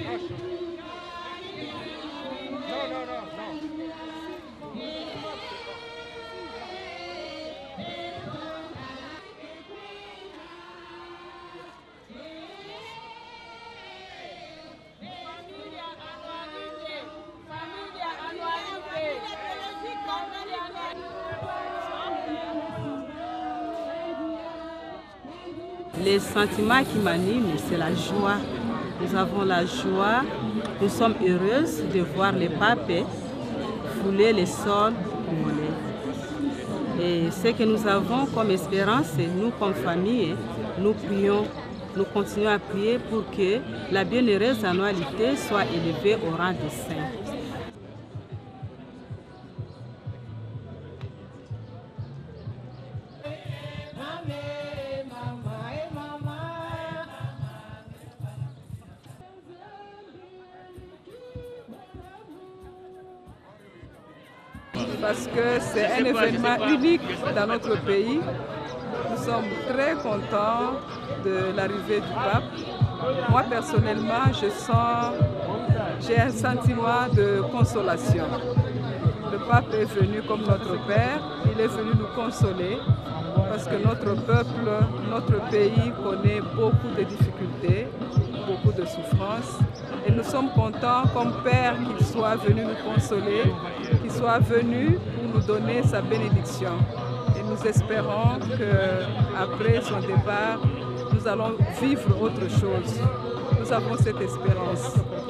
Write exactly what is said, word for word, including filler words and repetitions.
Non, non, non, non. Les sentiments qui m'animent, c'est la joie. Nous avons la joie, nous sommes heureuses de voir les papes fouler les sols congolais. Et ce que nous avons comme espérance, nous comme famille, nous prions, nous continuons à prier pour que la bienheureuse annualité soit élevée au rang de saint. Parce que c'est un événement unique dans notre pays. Nous sommes très contents de l'arrivée du pape. Moi personnellement, je sens, j'ai un sentiment de consolation. Le pape est venu comme notre Père, il est venu nous consoler parce que notre peuple, notre pays connaît beaucoup de difficultés, beaucoup de souffrances. Et nous sommes contents comme Père qu'il soit venu nous consoler, qu'il soit venu pour nous donner sa bénédiction. Et nous espérons qu'après son départ, nous allons vivre autre chose. Nous avons cette espérance.